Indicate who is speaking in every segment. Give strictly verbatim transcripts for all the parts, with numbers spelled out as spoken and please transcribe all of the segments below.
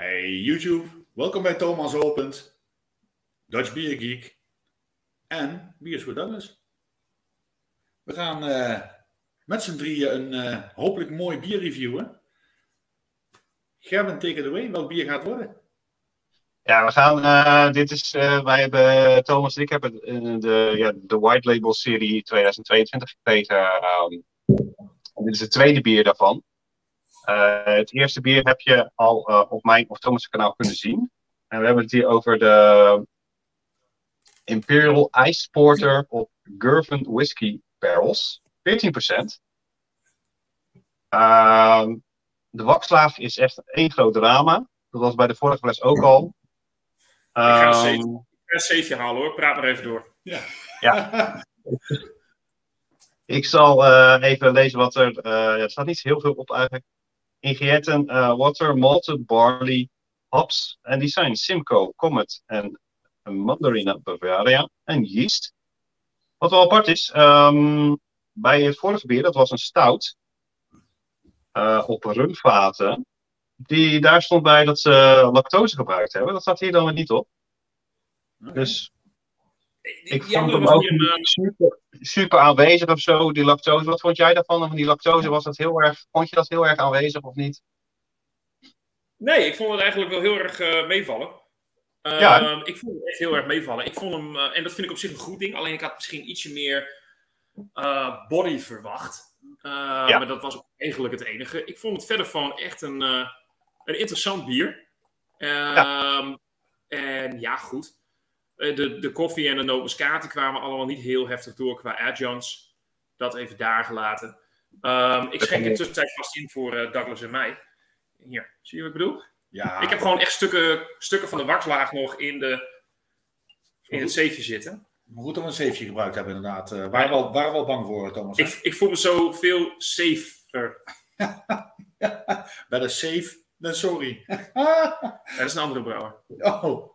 Speaker 1: Hey YouTube, welkom bij Thomas Opent, Dutch Beer Geek en Biers voor Douglas. We gaan uh, met z'n drieën een uh, hopelijk mooi bier reviewen. Gerben, take it away. Welk bier gaat het worden?
Speaker 2: Ja, we gaan, uh, dit is, uh, wij hebben, Thomas en ik hebben uh, de, ja, de White Label serie tweeduizend tweeëntwintig gekregen. Um, dit is het tweede bier daarvan. Uh, het eerste bier heb je al uh, op mijn of Thomas' kanaal kunnen zien. En we hebben het hier over de Imperial Ice Porter op Girvan Whiskey Barrels. veertien procent. Uh, de wakslaag is echt één groot drama. Dat was bij de vorige fles ook al.
Speaker 3: Ik ga een saveje halen hoor, praat maar even door.
Speaker 2: Ja. ja. Ik zal uh, even lezen wat er... Uh, er staat niet heel veel op eigenlijk. Ingrediënten, uh, water, malted barley, hops. En die zijn Simcoe, Comet en Mandarina Bavaria en yeast. Wat wel apart is, um, bij het vorige bier, dat was een stout. Uh, op rumvaten. Die, daar stond bij dat ze lactose gebruikt hebben. Dat staat hier dan weer niet op. Okay. Dus ik
Speaker 3: die
Speaker 2: vond hem ook een, uh... super, super aanwezig of zo, die lactose. Wat vond jij daarvan? Van die lactose, was dat heel erg, vond je dat heel erg aanwezig of niet?
Speaker 3: Nee, ik vond het eigenlijk wel heel erg uh, meevallen. Uh, ja. Ik vond het echt heel erg meevallen. Ik vond hem, uh, en dat vind ik op zich een goed ding, alleen ik had misschien ietsje meer uh, body verwacht. Uh, ja. Maar dat was eigenlijk het enige. Ik vond het verder van echt een, uh, een interessant bier. Uh, ja. En ja, goed. De, de koffie en de nootmuskaat kwamen allemaal niet heel heftig door qua adjuncts. Dat even daar gelaten. Um, ik schenk in tussentijd vast in voor uh, Douglas en mij. Hier, zie je wat ik bedoel?
Speaker 1: Ja.
Speaker 3: Ik heb gewoon echt stukken, stukken van de wakslaag nog in, de, in het zeefje zitten.
Speaker 1: Maar goed dat we een zeefje gebruikt hebben inderdaad. Uh, waren, we wel, waren we wel bang voor, Thomas?
Speaker 3: Ik, ik voel me zo veel safer.
Speaker 1: Bij de safe, nee, sorry.
Speaker 3: Dat is een andere brouwer.
Speaker 1: Oh.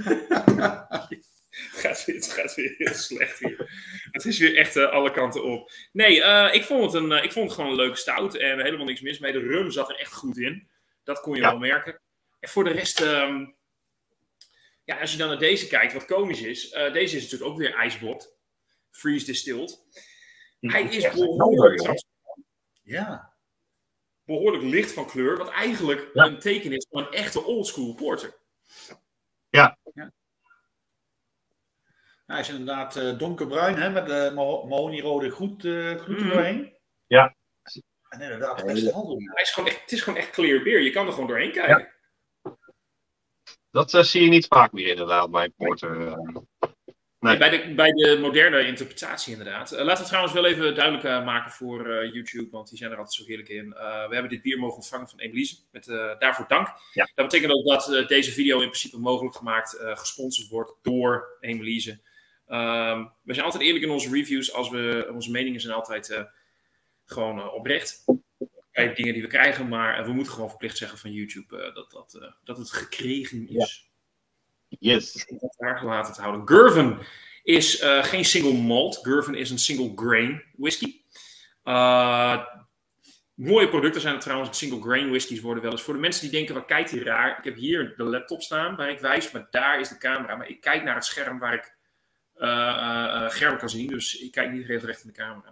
Speaker 3: Het gaat, weer, het gaat weer heel slecht hier. Het is weer echt uh, alle kanten op. Nee, uh, ik, vond het een, uh, ik vond het gewoon een leuke stout. En helemaal niks mis mee. De rum zat er echt goed in. Dat kon je ja. wel merken. En voor de rest... Um, ja, als je dan naar deze kijkt, wat komisch is. Uh, deze is natuurlijk ook weer ijsblot. Freeze distilled. Hij is behoorlijk...
Speaker 1: Ja.
Speaker 3: Behoorlijk licht van kleur. Wat eigenlijk ja. een teken is van een echte oldschool porter.
Speaker 2: Ja.
Speaker 1: ja. Hij is inderdaad uh, donkerbruin, hè, met de mahonieerode gloed, uh, gloed
Speaker 2: mm.
Speaker 1: doorheen.
Speaker 2: Ja.
Speaker 1: En inderdaad, best helder.
Speaker 3: Hij is gewoon echt, het is gewoon echt clear beer. Je kan er gewoon doorheen kijken.
Speaker 2: Ja. Dat uh, zie je niet vaak meer inderdaad bij porter. Uh,
Speaker 3: nee. bij, de, bij de moderne interpretatie inderdaad. Uh, laten we trouwens wel even duidelijk uh, maken voor uh, YouTube, want die zijn er altijd zo heerlijk in. Uh, we hebben dit bier mogen ontvangen van Emelise. Met, uh, daarvoor dank. Ja. Dat betekent ook dat uh, deze video in principe mogelijk gemaakt, uh, gesponsord wordt door Emelise. Um, we zijn altijd eerlijk in onze reviews. Als we, onze meningen zijn altijd uh, gewoon uh, oprecht. Bij dingen die we krijgen. Maar uh, we moeten gewoon verplicht zeggen van YouTube uh, dat, dat, uh, dat het gekregen is.
Speaker 2: Ja. Yes.
Speaker 3: Dus om dat daar gelaten te houden. Girvan is uh, geen single malt. Girvan is een single grain whisky. Uh, mooie producten zijn er trouwens. Single grain whiskies worden wel eens. Voor de mensen die denken, wat kijkt hier raar. Ik heb hier de laptop staan waar ik wijs. Maar daar is de camera. Maar ik kijk naar het scherm waar ik Uh, uh, uh, Gerben kan zien, dus ik kijk niet heel recht in de camera.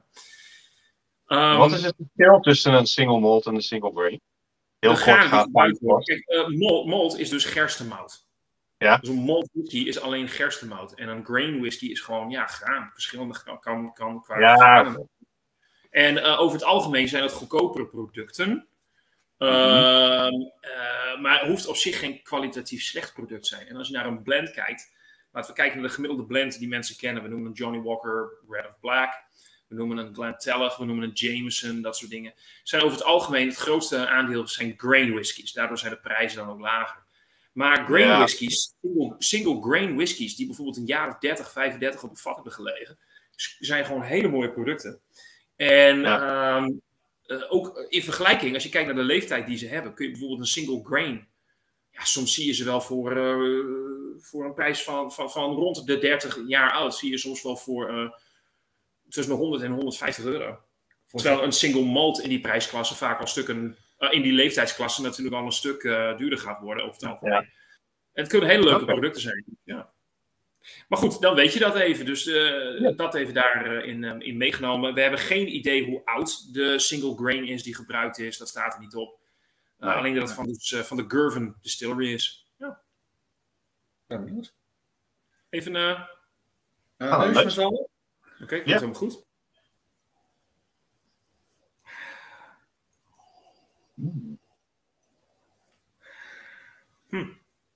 Speaker 2: Um, Wat is het verschil tussen een single malt en een single grain? Heel kort gaat
Speaker 3: Kijk, uh, malt, malt is dus gerstemout.
Speaker 2: Ja?
Speaker 3: Dus een malt whisky is alleen gerstemout. En een grain whisky is gewoon, ja, graan. Verschillende kan, kan, kan qua
Speaker 2: ja.
Speaker 3: graan. En uh, over het algemeen zijn het goedkopere producten. Uh, mm-hmm. uh, maar het hoeft op zich geen kwalitatief slecht product te zijn. En als je naar een blend kijkt, laten we kijken naar de gemiddelde blend die mensen kennen. We noemen een Johnny Walker Red of Black. We noemen een Glentellig. We noemen een Jameson. Dat soort dingen. Zijn over het algemeen het grootste aandeel zijn grain whiskies. Daardoor zijn de prijzen dan ook lager. Maar grain ja. whiskies, single, single grain whiskies, die bijvoorbeeld een jaar of dertig, vijfendertig op de vat hebben gelegen, zijn gewoon hele mooie producten. En ja. um, uh, ook in vergelijking, als je kijkt naar de leeftijd die ze hebben, kun je bijvoorbeeld een single grain, ja, soms zie je ze wel voor, uh, voor een prijs van, van, van rond de dertig jaar oud, zie je soms wel voor uh, tussen de honderd en honderdvijftig euro. Terwijl een single malt in die prijsklasse vaak al stukken, uh, uh, in die leeftijdsklasse natuurlijk al een stuk uh, duurder gaat worden over het algemeen.
Speaker 2: Ja.
Speaker 3: En het kunnen hele leuke
Speaker 2: Okay.
Speaker 3: producten zijn. Ja. Maar goed, dan weet je dat even. Dus uh, ja. dat even daarin uh, in meegenomen. We hebben geen idee hoe oud de single grain is die gebruikt is. Dat staat er niet op. Uh, nee, alleen dat het van, dus, uh, van de Girvan Distillery is. Ja.
Speaker 1: Ben benieuwd.
Speaker 3: Even uh,
Speaker 1: uh, ah, neus met z'n allen.
Speaker 3: Oké, okay, komt ja. helemaal goed. Hmm. Hm.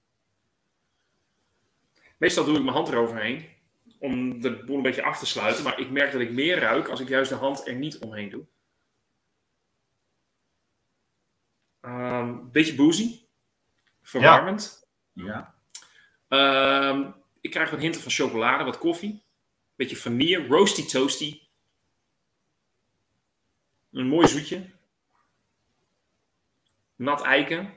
Speaker 3: Meestal doe ik mijn hand eroverheen om de boel een beetje af te sluiten. Maar ik merk dat ik meer ruik als ik juist de hand er niet omheen doe. Een um, beetje boozy. Verwarmend.
Speaker 1: Ja.
Speaker 3: ja. Um, ik krijg wat hinten van chocolade, wat koffie. Beetje vanille, roasty toasty. Een mooi zoetje. Nat eiken.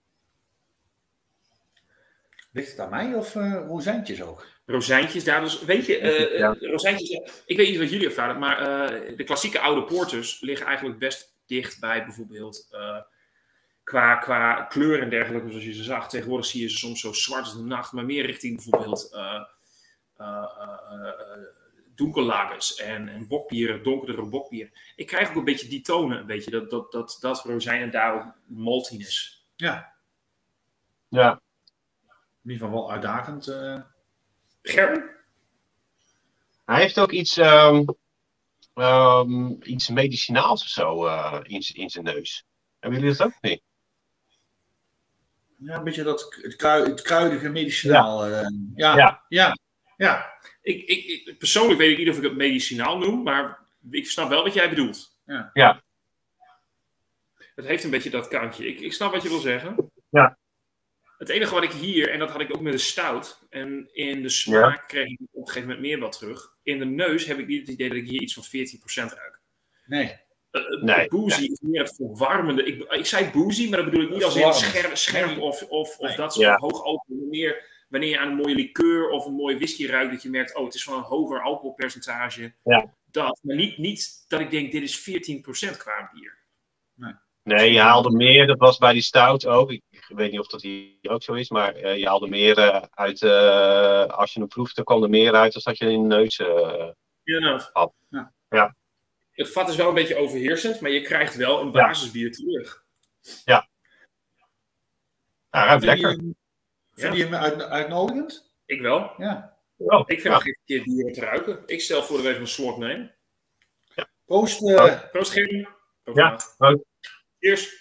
Speaker 1: Ligt het aan mij of uh, rozijntjes ook?
Speaker 3: Rozijntjes, daar dus, weet je, uh, ja. rozijntjes, ik weet niet wat jullie ervaren, maar uh, de klassieke oude porters liggen eigenlijk best dicht bij bijvoorbeeld uh, qua, qua kleur en dergelijke, zoals je ze zag. Tegenwoordig zie je ze soms zo zwart als de nacht, maar meer richting bijvoorbeeld uh, uh, uh, uh, donkerlagers en, en bokbieren, donkerdere bokbieren. Ik krijg ook een beetje die tonen, een beetje, dat, dat, dat, dat rozijn en daar ook maltiness.
Speaker 1: Ja.
Speaker 2: Ja.
Speaker 1: In ieder geval wel uitdagend. Uh...
Speaker 3: Gerben?
Speaker 2: Hij heeft ook iets, um, um, iets medicinaals of zo uh, in, in zijn neus. Hebben jullie dat ook niet?
Speaker 1: Ja, een beetje dat het, krui, het kruidige medicinaal. Ja. Uh, ja, ja. ja, ja.
Speaker 3: Ik, ik, ik, persoonlijk weet ik niet of ik het medicinaal noem, maar ik snap wel wat jij bedoelt.
Speaker 1: Ja.
Speaker 2: ja.
Speaker 3: Het heeft een beetje dat kantje. Ik, ik snap wat je wil zeggen.
Speaker 2: Ja.
Speaker 3: Het enige wat ik hier, en dat had ik ook met de stout, en in de smaak ja. kreeg ik op een gegeven moment meer wat terug. In de neus heb ik niet het idee dat ik hier iets van veertien procent ruik.
Speaker 1: Nee.
Speaker 3: Uh,
Speaker 2: nee.
Speaker 3: Boozy nee. is meer het verwarmende. Ik, ik zei boozy, maar dat bedoel ik niet als in scherp, scherp nee. of, of, of nee. dat soort ja. hoog alcohol. Meer wanneer je aan een mooie liqueur of een mooie whisky ruikt, dat je merkt, oh, het is van een hoger alcoholpercentage.
Speaker 2: Ja.
Speaker 3: Dat. Maar niet, niet dat ik denk, dit is veertien procent qua bier.
Speaker 2: Nee. Nee, je haalde meer, dat was bij die stout ook. Ik, ik weet niet of dat hier ook zo is, maar uh, je haalde meer uh, uit, uh, als je hem proefde, kwam er meer uit dan dat je in de neus uh,
Speaker 3: ja,
Speaker 2: had.
Speaker 3: Ja.
Speaker 2: Ja.
Speaker 3: Het vat is wel een beetje overheersend, maar je krijgt wel een basisbier terug.
Speaker 2: Ja. Ja, ruikt lekker.
Speaker 1: Je, vind je hem uit, uitnodigend?
Speaker 3: Ik wel.
Speaker 1: Ja.
Speaker 3: Oh, ik vind het ja. een keer bier te ruiken. Ik stel voor dat we even een slok nemen.
Speaker 2: Ja.
Speaker 1: Proost. Uh, oh.
Speaker 3: Proost, Gerben.
Speaker 2: Ja. Oh.
Speaker 3: Cheers.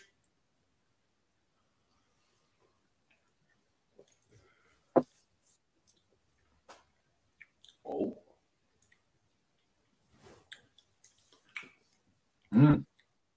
Speaker 1: Oh. Mm.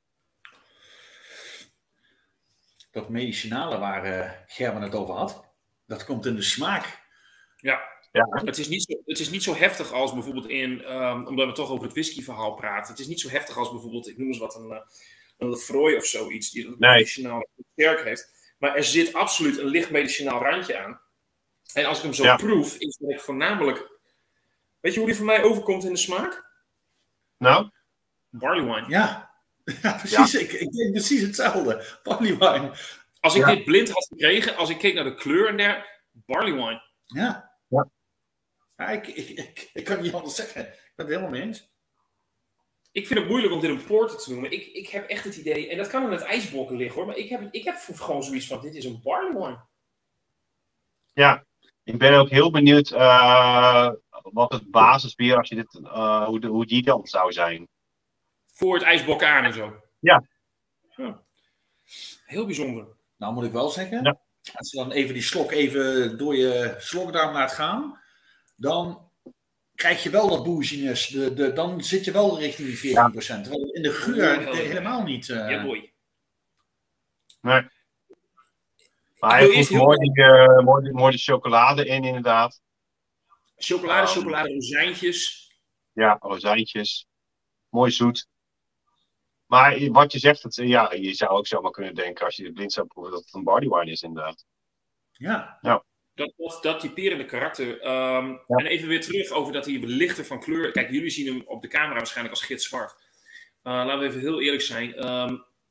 Speaker 1: Dat medicinale waar uh, Gerben het over had, dat komt in de smaak.
Speaker 3: Ja. Ja. Het, is niet zo, het is niet zo heftig als bijvoorbeeld in, um, omdat we toch over het whiskyverhaal praten, het is niet zo heftig als bijvoorbeeld, ik noem eens wat, een, een Lefroy of zoiets, die dat nee. medicinaal sterk heeft. Maar er zit absoluut een licht medicinaal randje aan. En als ik hem zo ja. proef, is dat ik voornamelijk, weet je hoe die voor mij overkomt in de smaak?
Speaker 2: Nou?
Speaker 3: Barley wine.
Speaker 1: Ja, ja precies. Ja. Ik, ik denk precies hetzelfde. Barley wine.
Speaker 3: Als ik ja. dit blind had gekregen, als ik keek naar de kleur en der, barley wine.
Speaker 1: Ja.
Speaker 2: Ja.
Speaker 1: Ja, ik, ik, ik, ik kan niet anders zeggen. Ik ben het helemaal mee eens.
Speaker 3: Ik vind het moeilijk om dit een porter te noemen. Ik, ik heb echt het idee, en dat kan in het ijsblokken liggen hoor, maar ik heb, ik heb gewoon zoiets van, dit is een barley wine.
Speaker 2: Ja, ik ben ook heel benieuwd uh, wat het basisbier, als je dit, uh, hoe, de, hoe die dan zou zijn.
Speaker 3: Voor het ijsblokken aan en zo.
Speaker 2: Ja.
Speaker 3: ja. Heel bijzonder.
Speaker 1: Nou moet ik wel zeggen,
Speaker 2: ja.
Speaker 1: als je dan even die slok even door je slokdarm laat gaan, dan krijg je wel dat booziness. De, de, dan zit je wel richting die veertien procent. Ja. In de geur oh, helemaal niet. Uh...
Speaker 3: Ja, boy.
Speaker 2: Nee. Maar hij heeft mooi, die, uh, mooi, mooi de chocolade in, inderdaad.
Speaker 3: Chocolade, um, chocolade, rozijntjes.
Speaker 2: Ja, rozijntjes. Mooi zoet. Maar wat je zegt, het, ja, je zou ook zomaar kunnen denken, als je het blind zou proeven, dat het een barley wine is, inderdaad.
Speaker 1: Ja.
Speaker 2: ja.
Speaker 3: Dat, dat, dat typerende karakter. Um, ja. En even weer terug over dat hij lichter van kleur. Kijk, jullie zien hem op de camera waarschijnlijk als gitzwart. Uh, laten we even heel eerlijk zijn. Um,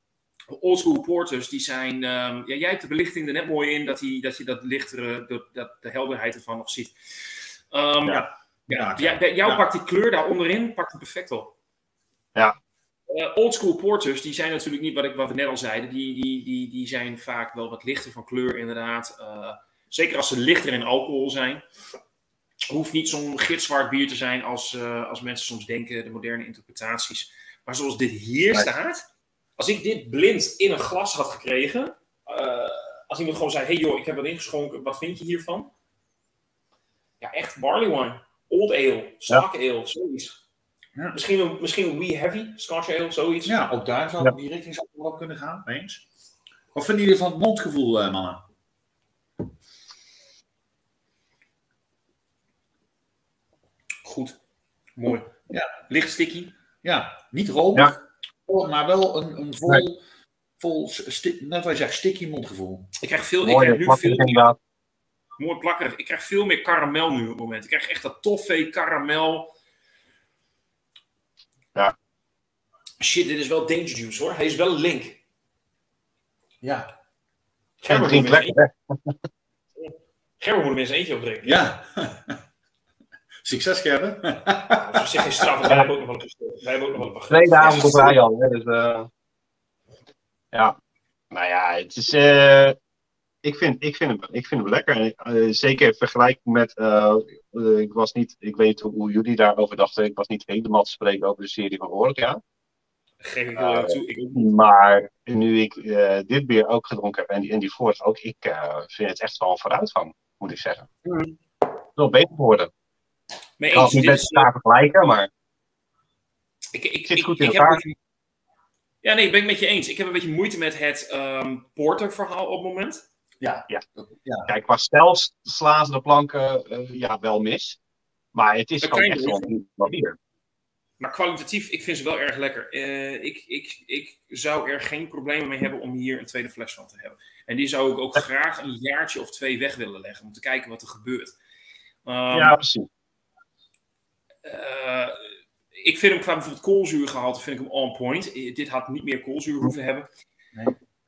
Speaker 3: Old School Porters, die zijn... Um, ja, jij hebt de belichting er net mooi in, dat, die, dat je dat lichtere, dat, dat de helderheid ervan nog ziet. Um, ja. Ja, ja, bij jou ja. pakt die kleur daar onderin, pakt het perfect op.
Speaker 2: Ja.
Speaker 3: Uh, Old School Porters, die zijn natuurlijk niet wat, ik, wat we net al zeiden. Die, die, die, die zijn vaak wel wat lichter van kleur, inderdaad. Uh, zeker als ze lichter in alcohol zijn. Hoeft niet zo'n gitzwart bier te zijn als, uh, als mensen soms denken, de moderne interpretaties. Maar zoals dit hier staat, als ik dit blind in een glas had gekregen, uh, als iemand gewoon zei, hey joh, ik heb wat ingeschonken, wat vind je hiervan? Ja, echt barley wine, old ale, stock ja. ale, zoiets. Ja. Misschien, een, misschien een wee heavy, Scotch ale, zoiets.
Speaker 1: Ja, ook daar zou ja. die richting zou wel kunnen gaan, eens. Wat vinden jullie van het mondgevoel, uh, mannen?
Speaker 3: Goed. Mooi. Ja. Licht sticky.
Speaker 1: Ja, niet romig, ja. maar wel een, een vol, nee. vol sti- net wat je zegt, sticky mondgevoel.
Speaker 3: Ik krijg veel, Mooi, ik krijg nu veel meer, mooi plakkerig. Ik krijg veel meer karamel nu op het moment. Ik krijg echt dat toffee, karamel.
Speaker 2: Ja.
Speaker 3: Shit, dit is wel Danger Juice hoor. Hij is wel link.
Speaker 1: Ja.
Speaker 3: Gerber moet er eens eentje opdrinken.
Speaker 1: Ja. Succes, Gerben.
Speaker 3: Als we zich geen straf, wij hebben ook nog wel gestuurd. Wij hebben ook nog wel begrepen.
Speaker 2: Twee dagen op rij al. Hè, dus, uh, ja. Nou ja, het is... Uh, ik, vind, ik, vind hem, ik vind hem lekker. Uh, zeker in vergelijking met... Uh, uh, ik was niet... Ik weet niet hoe, hoe jullie daarover dachten. Ik was niet helemaal te spreken over de serie van Horeca.
Speaker 3: Geef ik heel erg toe. Ik
Speaker 2: maar nu ik uh, dit bier ook gedronken heb en die, en die vorige ook, ik uh, vind het echt wel een vooruitgang, moet ik zeggen. Mm. Het is wel beter geworden.
Speaker 3: Mee
Speaker 2: ik kan het niet met elkaar vergelijken, maar
Speaker 3: ik, ik,
Speaker 2: zit
Speaker 3: ik,
Speaker 2: goed
Speaker 3: ik,
Speaker 2: in
Speaker 3: ik
Speaker 2: elkaar.
Speaker 3: Heb, ja, nee, ben ik met je eens. Ik heb een beetje moeite met het um, porter-verhaal op het moment.
Speaker 2: Ja, ja. ja. Kijk, qua stijl slaan ze de planken uh, ja, wel mis. Maar het is gewoon echt wel een bier.
Speaker 3: Maar kwalitatief, ik vind ze wel erg lekker. Uh, ik, ik, ik zou er geen problemen mee hebben om hier een tweede fles van te hebben. En die zou ik ook graag een jaartje of twee weg willen leggen. Om te kijken wat er gebeurt. Um,
Speaker 2: ja, precies.
Speaker 3: Uh, ik vind hem qua bijvoorbeeld koolzuurgehalte vind ik hem on point. Dit had niet meer koolzuur hoeven hebben. Nee.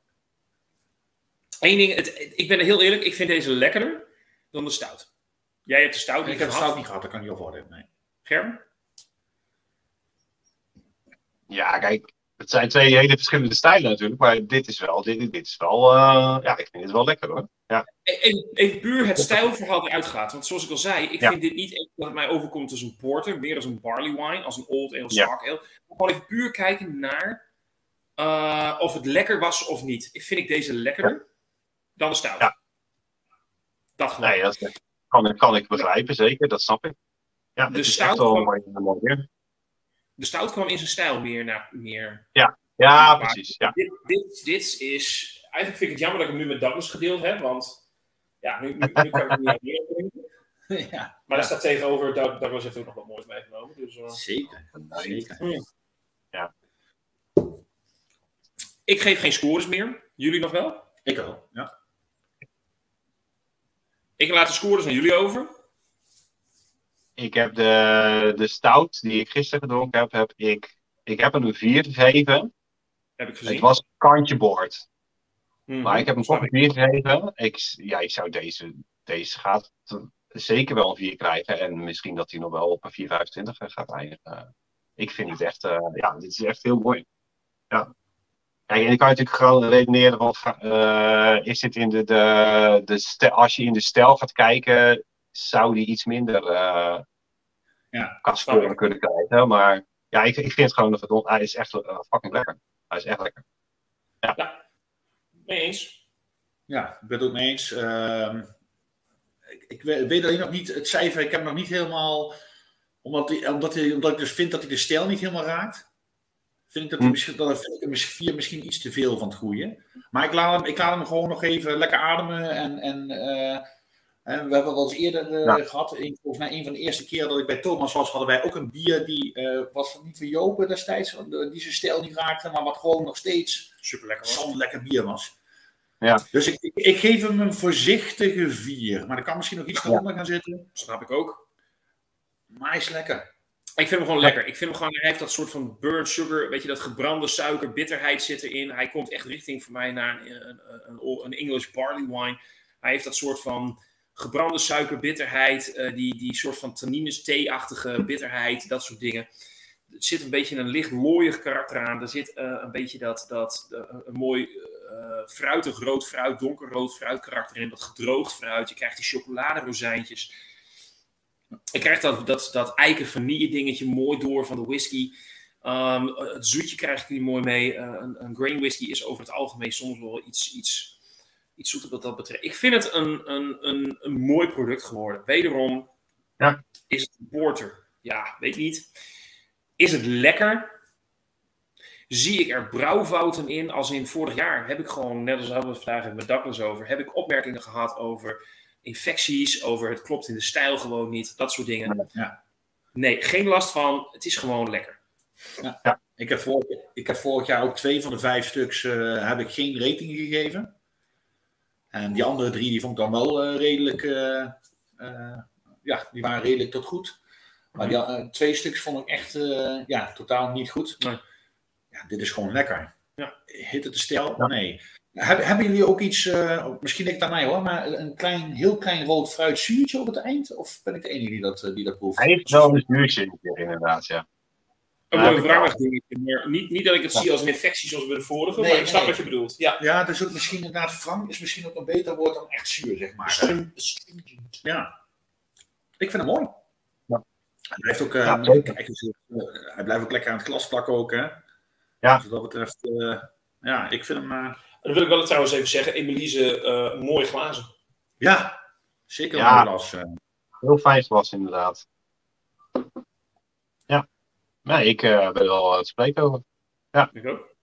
Speaker 3: Eén ding, het, ik ben er heel eerlijk, ik vind deze lekkerder dan de stout. Jij hebt de stout niet
Speaker 1: Ik heb de
Speaker 3: gehad.
Speaker 1: stout niet gehad, dat kan niet over hebben. Nee.
Speaker 3: Gerben?
Speaker 2: Ja, kijk, het zijn twee hele verschillende stijlen natuurlijk, maar dit is wel, dit, dit is wel, uh, ja, ik vind het wel lekker hoor. Ja.
Speaker 3: En, en puur het stijlverhaal eruit gaat, want zoals ik al zei, ik ja. vind dit niet echt dat het mij overkomt als een porter, meer als een barley wine, als een old ale, stock ale. Maar gewoon even puur kijken naar uh, of het lekker was of niet. Ik vind ik deze lekkerder ja. dan de stout.
Speaker 2: Ja.
Speaker 3: Dat gewoon.
Speaker 2: Nee, dat kan, kan ik begrijpen, zeker, dat snap ik. Ja,
Speaker 3: de
Speaker 2: het is
Speaker 3: stout
Speaker 2: echt wel
Speaker 3: kwam,
Speaker 2: mooi, mooi weer.
Speaker 3: De stout kwam in zijn stijl meer naar meer.
Speaker 2: Ja, ja precies. Ja.
Speaker 3: Dit, dit, dit is. Eigenlijk vind ik het jammer dat ik hem nu met Douglas gedeeld heb, want ja, nu, nu, nu kan ik hem niet aan meer drinken. Ja, maar ja. daar staat tegenover, Douglas heeft ook nog wat moois meegenomen. Dus, uh...
Speaker 1: Zeker, zeker.
Speaker 3: Hmm.
Speaker 2: Ja.
Speaker 3: Ik geef geen scores meer. Jullie nog wel?
Speaker 1: Ik wel, ja.
Speaker 3: Ik laat de scores aan jullie over.
Speaker 2: Ik heb de, de stout die ik gisteren gedronken heb, heb ik, ik heb hem een vier gegeven.
Speaker 3: Heb ik gezien.
Speaker 2: Het was kantje boord.
Speaker 3: Mm-hmm.
Speaker 2: Maar ik heb hem toch een vier gegeven. Ik, ja, ik zou deze, deze gaat zeker wel een vier krijgen. En misschien dat hij nog wel op een vier komma vijfentwintig gaat eindigen. Ik vind het echt, uh, ja, dit is echt heel mooi. Ja. Kijk, en dan kan je natuurlijk gewoon redeneren, want uh, is dit in de, de, de stijl, als je in de stijl gaat kijken, zou die iets minder uh,
Speaker 1: ja,
Speaker 2: kastkleuren kunnen krijgen. Maar ja, ik, ik vind het gewoon, dat hij is echt uh, fucking lekker. Hij is echt lekker. Ja.
Speaker 3: ja. Mee eens.
Speaker 1: Ja, ik ben het ook mee eens. Uh, ik, ik weet alleen nog niet, het cijfer, ik heb nog niet helemaal, omdat, die, omdat, die, omdat ik dus vind dat hij de stijl niet helemaal raakt. Vind ik dat hij hm. misschien, dat vind ik hem vier misschien iets te veel van het goede. Maar ik laat hem, ik laat hem gewoon nog even lekker ademen. En, en, uh, en we hebben wel eens eerder uh, ja. gehad, een, volgens mij een van de eerste keer dat ik bij Thomas was, hadden wij ook een bier die uh, was niet van Jopen destijds, die zijn stijl niet raakte, maar wat gewoon nog steeds
Speaker 3: super lekker
Speaker 1: zo'n lekker bier was.
Speaker 2: Ja.
Speaker 1: Dus ik, ik, ik geef hem een voorzichtige vier. Maar er kan misschien nog iets eronder ja. gaan zitten.
Speaker 3: Snap ik ook.
Speaker 1: Maar hij is lekker.
Speaker 3: Ik vind hem gewoon lekker. Ik vind hem gewoon, hij heeft dat soort van burnt sugar, weet je, dat gebrande suiker, bitterheid zit erin. Hij komt echt richting voor mij naar een, een, een, een English barley wine. Hij heeft dat soort van gebrande suiker, bitterheid, uh, die, die soort van tannines, thee-achtige bitterheid, dat soort dingen. Er zit een beetje een licht looiig karakter aan. Er zit uh, een beetje dat, dat uh, een mooi uh, fruitig rood fruit, donkerrood fruit karakter in, dat gedroogd fruit. Je krijgt die chocoladerozijntjes. Je krijgt dat, dat, dat eiken vanille dingetje mooi door van de whisky. Um, het zoetje krijg je er mooi mee. Uh, een, een grain whisky is over het algemeen soms wel iets, iets, iets zoeter wat dat betreft. Ik vind het een, een, een, een mooi product geworden. Wederom
Speaker 2: ja.
Speaker 3: Is het een porter. Ja, weet niet. Is het lekker? Zie ik er brouwfouten in? Als in vorig jaar heb ik gewoon, net als we het vandaag met Douglas over, heb ik opmerkingen gehad over infecties, over het klopt in de stijl gewoon niet, dat soort dingen.
Speaker 1: Ja.
Speaker 3: Nee, geen last van. Het is gewoon lekker.
Speaker 1: Ja. Ja. Ik, heb vorig, ik heb vorig jaar ook twee van de vijf stuks uh, heb ik geen rating gegeven. En die andere drie die vond ik dan wel uh, redelijk, uh, uh, ja, die waren redelijk tot goed. Maar die uh, twee stuks vond ik echt uh, ja, totaal niet goed.
Speaker 3: Nee.
Speaker 1: Ja, dit is gewoon lekker.
Speaker 3: Ja.
Speaker 1: Hit het de stijl? Ja. Nee. Hebben, hebben jullie ook iets, uh, misschien ligt het aan mij hoor, maar een klein, heel klein rood fruit zuurtje op het eind? Of ben ik de enige die dat, die dat proeft?
Speaker 2: Hij heeft wel een zuurtje inderdaad, ja.
Speaker 3: Een mooi wrangig dingetje, maar niet, niet dat ik het ja. zie als een infectie zoals bij de vorige, nee, maar ik snap nee. wat je bedoelt. Ja,
Speaker 1: ja, dus ook misschien inderdaad, frank is misschien ook een beter woord dan echt zuur, zeg maar. Stringent. Ja. Ik vind hem mooi. Ja. Hij blijft ook, uh, ja, kijk, dus, uh, hij blijft ook lekker aan het glas plakken ook, hè.
Speaker 2: Ja.
Speaker 1: Dus wat dat betreft, uh, ja, ik vind hem... Uh,
Speaker 3: Dan wil ik wel trouwens even zeggen, Emelise, uh, mooie glazen.
Speaker 1: Ja, zeker
Speaker 2: ja.
Speaker 1: een glas. Uh.
Speaker 2: Heel fijn glas, inderdaad. Ja. Nee, ik uh, ben er wel te spreken over. Ja.
Speaker 3: Ik ook.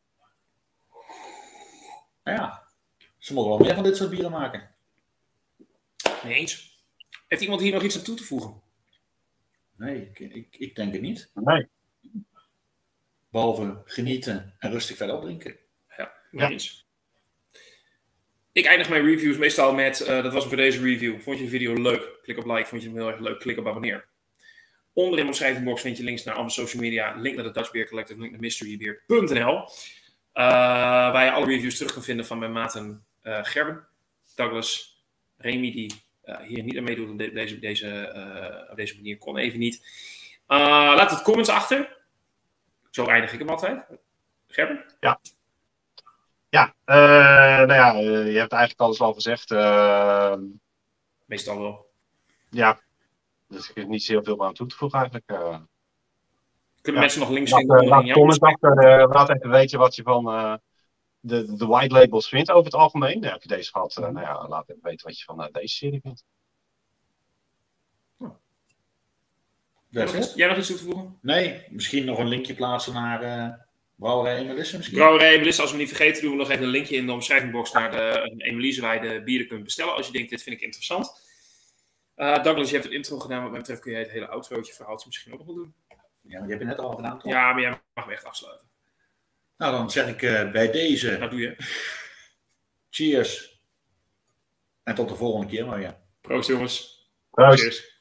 Speaker 1: Ja. Ze mogen wel meer van dit soort bieren maken.
Speaker 3: Nee eens. Heeft iemand hier nog iets aan toe te voegen?
Speaker 1: Nee, ik, ik, ik denk het niet.
Speaker 2: Nee.
Speaker 1: Behalve genieten en rustig verder opdrinken.
Speaker 3: Ja, nee eens. Ik eindig mijn reviews meestal met, uh, dat was voor deze review. Vond je de video leuk? Klik op like. Vond je hem heel erg leuk? Klik op abonneer. Onder in de omschrijvingbox vind je links naar alle social media. Link naar de Dutch Beer Collective. Link naar mystery beer punt n l. Uh, waar je alle reviews terug kan vinden van mijn maten uh, Gerben, Douglas, Remy, die uh, hier niet aan meedoet op de, deze, deze, uh, op deze manier. Kon even niet. Uh, laat het comments achter. Zo eindig ik hem altijd. Gerben?
Speaker 2: Ja. Ja, uh, nou ja, uh, je hebt eigenlijk alles al gezegd. Uh,
Speaker 3: Meestal wel.
Speaker 2: Ja, dus ik heb niet heel veel aan toe te voegen eigenlijk. Uh,
Speaker 3: Kunnen
Speaker 2: ja.
Speaker 3: mensen nog links
Speaker 2: laat,
Speaker 3: vinden?
Speaker 2: Uh, laat comments achter, uh, laat even weten wat je van uh, de, de white labels vindt over het algemeen. Ja, heb je deze gehad? Uh, nou ja, laat even weten wat je van uh, deze serie vindt.
Speaker 3: Oh. Jij, nog iets, jij nog iets toe te voegen?
Speaker 1: Nee, misschien nog een linkje plaatsen naar... Uh... Brouwerij Emelisse misschien?
Speaker 3: Brouwerij Emelisse, als we niet vergeten, doen we nog even een linkje in de omschrijvingbox naar de Emelisse waar je de bieren kunt bestellen. Als je denkt, dit vind ik interessant. Uh, Douglas, je hebt het intro gedaan. Wat mij betreft kun jij het hele outrootje verhaaltje misschien ook nog wel doen.
Speaker 1: Ja, maar die heb je net al gedaan, toch?
Speaker 3: Ja, maar jij mag me echt afsluiten.
Speaker 1: Nou, dan zeg ik uh, bij deze...
Speaker 3: Nou, doe je.
Speaker 1: Cheers. En tot de volgende keer maar, ja.
Speaker 3: Proost, jongens.
Speaker 2: Proost.
Speaker 3: Cheers.